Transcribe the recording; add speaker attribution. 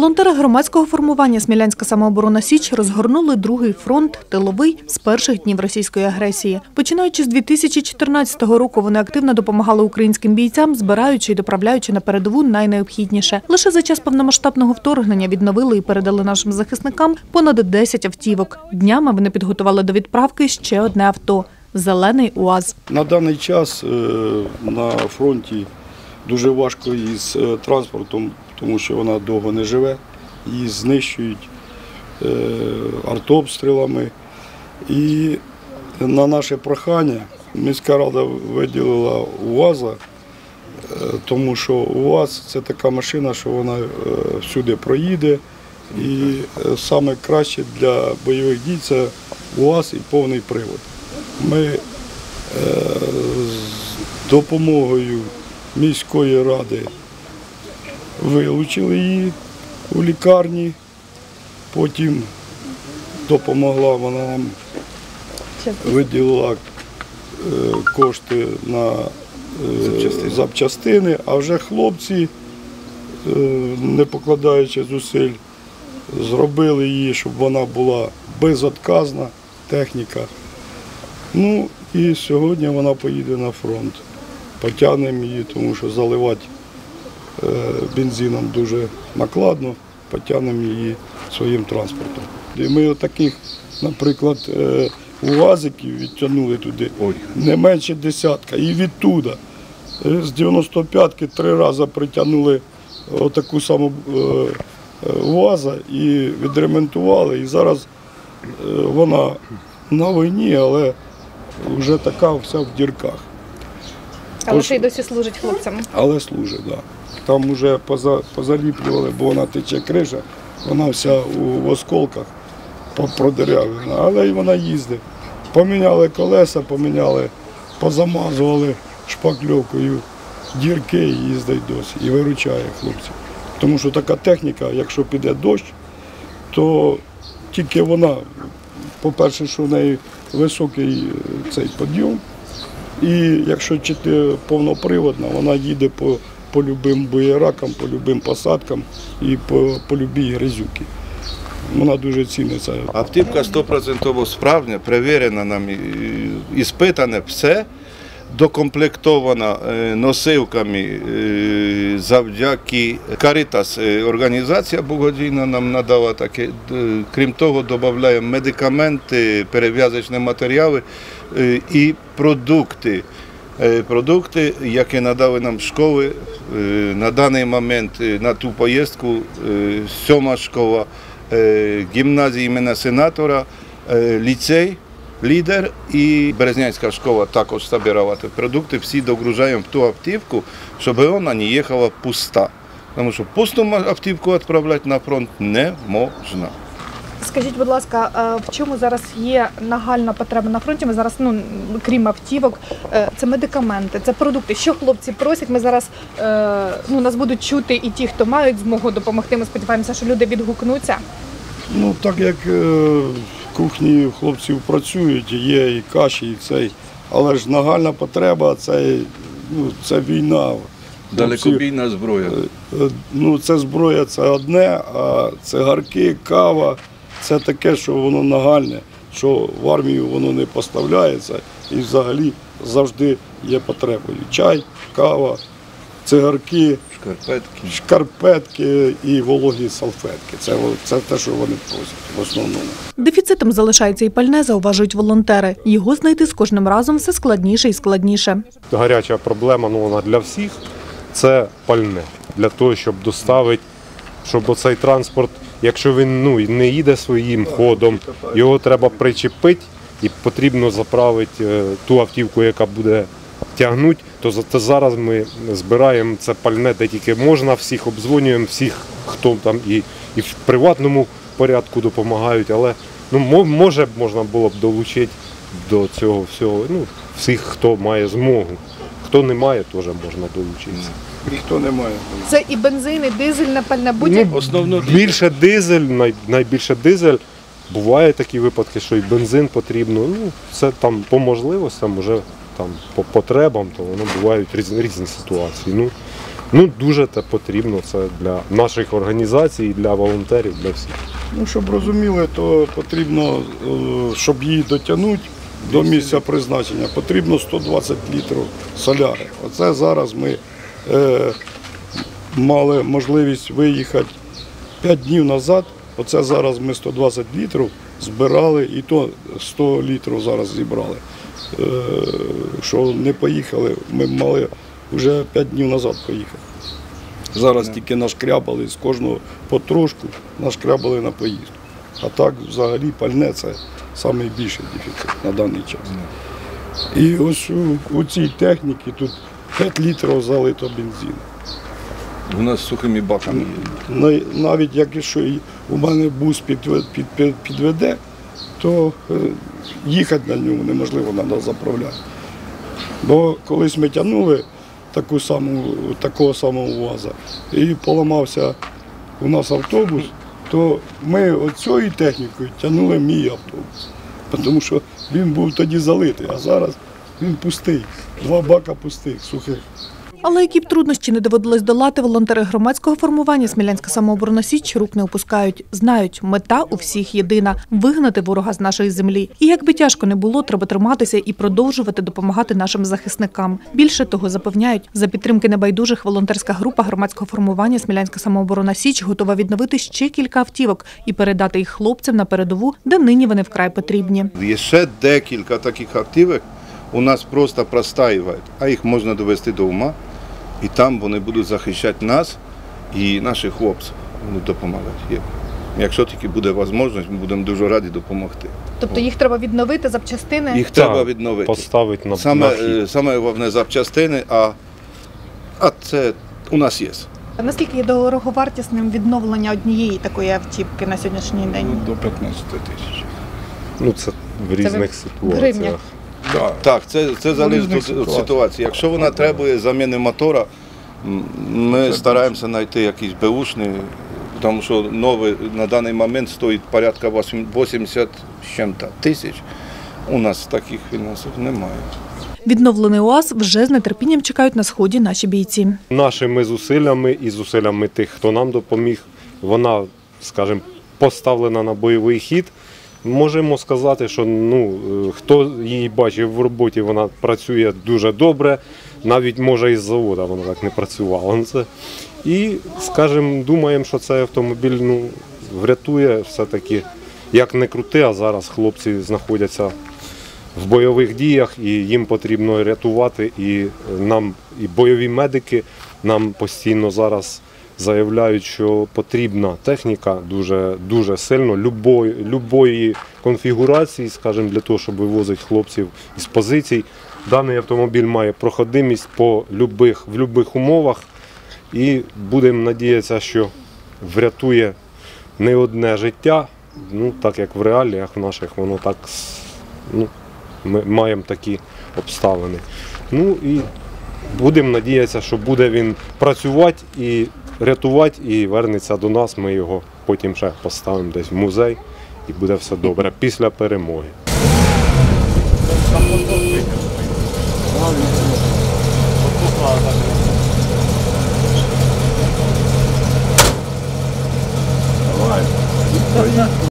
Speaker 1: Волонтери громадського формування «Смілянська самооборона Січ» розгорнули другий фронт – тиловий з перших днів російської агресії. Починаючи з 2014 року, вони активно допомагали українським бійцям, збираючи і доправляючи на передову найнеобхідніше. Лише за час повномасштабного вторгнення відновили і передали нашим захисникам понад 10 автівок. Днями вони підготували до відправки ще одне авто – зелений УАЗ.
Speaker 2: На даний час на фронті дуже важко із транспортом, тому що вона довго не живе, її знищують артобстрілами. І на наше прохання міська рада виділила УАЗа, тому що УАЗ – це така машина, що вона всюди проїде. І саме краще для бойових дій – це УАЗ і повний привод. Ми з допомогою міської ради вилучили її у лікарні, потім допомогла, вона нам виділила кошти на запчастини, а вже хлопці, не покладаючи зусиль, зробили її, щоб вона була безотказна техніка. Ну і сьогодні вона поїде на фронт. Потягнемо її, тому що заливати бензином дуже накладно, потягнемо її своїм транспортом. І ми отаких, наприклад, УАЗиків відтягнули туди не менше десятка. І відтуда з 95-ки 3 рази притягнули отаку саму УАЗа і відремонтували. І зараз вона на війні, але вже така вся в дірках.
Speaker 3: Але ще й досі служить хлопцям.
Speaker 2: Але служить, так. Да. Там вже позаліплювали, бо вона тече криша, вона вся у осколках продерявлена, але й вона їздить. Поміняли колеса, позамазували шпакльовкою дірки і їздить досі. І виручає хлопців. Тому що така техніка, якщо піде дощ, то тільки вона, по-перше, що в неї високий цей підйом, і якщо повноприводна, вона їде по любим буєракам, по любим посадкам і по любій грязюці. Вона дуже ціниться.
Speaker 4: Автівка 100% справжня, перевірена нам, іспитане все, докомплектована носилками завдяки Карітас. Організація благодійна нам надала таке. Крім того, додаємо медикаменти, перев'язочні матеріали і продукти. Продукти, які надали нам школи на даний момент, на ту поїздку, 7-ма школа, гімназія імені сенатора, ліцей, лідер і Березнянська школа також збирала ті продукти. Всі догружаємо в ту автівку, щоб вона не їхала пуста. Тому що пусту автівку відправляти на фронт не можна.
Speaker 3: Скажіть, будь ласка, в чому зараз є нагальна потреба на фронті? Ми зараз, крім автівок, це медикаменти, це продукти. Що хлопці просять? Ми зараз, нас будуть чути і ті, хто мають змогу допомогти. Ми сподіваємося, що люди відгукнуться.
Speaker 2: Ну, так як в кухні хлопців працюють, є і каші, і цей, але ж нагальна потреба – це війна.
Speaker 4: Далекобійна зброя.
Speaker 2: Це зброя – це одне, а цигарки, кава – це таке, що воно нагальне, що в армію воно не поставляється і взагалі завжди є потребою. Чай, кава, цигарки, шкарпетки і вологі салфетки. Це те, що вони просять в основному.
Speaker 1: Дефіцитом залишається і пальне, зауважують волонтери. Його знайти з кожним разом все складніше і складніше.
Speaker 5: Гаряча проблема, вона для всіх – це пальне. Для того, щоб доставити, щоб оцей транспорт, якщо він не їде своїм ходом, його треба причепити і потрібно заправити ту автівку, яка буде тягнути, то зараз ми збираємо це пальне, де тільки можна, всіх обдзвонюємо, всіх, хто там і в приватному порядку допомагають, але можна було б долучити до цього всього, всіх, хто має змогу. Хто не має, теж можна долучитися.
Speaker 2: І хто не має.
Speaker 3: Це і бензин, і дизельне пальне,
Speaker 5: Більше дизель, найбільше дизель. Бувають такі випадки, що і бензин потрібно. Це там по можливостям, вже там по потребам, то воно бувають різні ситуації. Ну, дуже це потрібно, це для наших організацій, для волонтерів, для всіх.
Speaker 2: Ну, щоб розуміли, то потрібно, щоб її дотягнути до місця призначення, потрібно 120 літрів соляри. Оце зараз ми мали можливість виїхати 5 днів назад. Оце зараз ми 120 літрів збирали, і то 100 літрів зараз зібрали. Що не поїхали, ми мали вже 5 днів назад поїхати. Зараз тільки нашкрябали з кожного потрошку, нашкрябали на поїздку. А так взагалі пальне це найбільший дефіцит на даний час. І ось у цій техніці тут 5 літрів залито бензину.
Speaker 4: У нас з сухими баками є.
Speaker 2: Навіть якщо у мене бус підведе, то їхати на ньому неможливо, треба заправляти. Бо колись ми тягнули такого самого УАЗа і поламався у нас автобус, то ми оцією технікою тягнули мій автобус. Тому що він був тоді залитий, а зараз він пустий. 2 бака пустих, сухих.
Speaker 1: Але які б труднощі не доводилось долати, волонтери громадського формування «Смілянська самооборона Січ» рук не опускають. Знають, мета у всіх єдина – вигнати ворога з нашої землі. І як би тяжко не було, треба триматися і продовжувати допомагати нашим захисникам. Більше того, запевняють, за підтримки небайдужих волонтерська група громадського формування «Смілянська самооборона Січ» готова відновити ще кілька автівок і передати їх хлопцям на передову, де нині вони вкрай потрібні.
Speaker 4: Є ще декілька таких автівок, у нас просто простаюють, а їх можна довести до ума. І там вони будуть захищати нас і наших хлопців, будуть допомагати. Якщо тільки буде можливість, ми будемо дуже раді допомогти.
Speaker 3: Тобто їх треба відновити, запчастини?
Speaker 4: Їх треба відновити.
Speaker 5: Поставити на хід.
Speaker 4: Саме головне запчастини, а це у нас є.
Speaker 3: Наскільки є дороговартісним відновлення однієї такої автівки на сьогоднішній день?
Speaker 2: До 15 тисяч.
Speaker 5: Ну, це в різних
Speaker 3: гривнях.
Speaker 5: ситуаціях.
Speaker 4: Так, це залежить від ситуації. Якщо вона требує заміни мотора, ми стараємося знайти якийсь беушний, тому що новий на даний момент стоїть порядка 80 з чим-то тисяч. У нас таких фінансів немає.
Speaker 1: Відновлений УАЗ вже з нетерпінням чекають на сході наші бійці.
Speaker 5: Нашими зусиллями і зусиллями тих, хто нам допоміг, вона, скажімо, поставлена на бойовий хід. Можемо сказати, що хто її бачив в роботі, вона працює дуже добре, навіть може із заводу вона так не працювала. І, скажімо, думаємо, що цей автомобіль врятує все-таки, як не крути, а зараз хлопці знаходяться в бойових діях і їм потрібно рятувати. І нам, і бойові медики нам постійно зараз заявляють, що потрібна техніка дуже сильно, любої конфігурації, скажімо, для того, щоб вивозити хлопців із позицій. Даний автомобіль має проходимість в будь-яких умовах і будемо надіятися, що врятує не одне життя, так як в реаліях наших воно так, ми маємо такі обставини. І будемо надіятися, що буде він працювати і рятувати, і вернеться до нас, ми його потім ще поставимо десь в музей, і буде все добре після перемоги.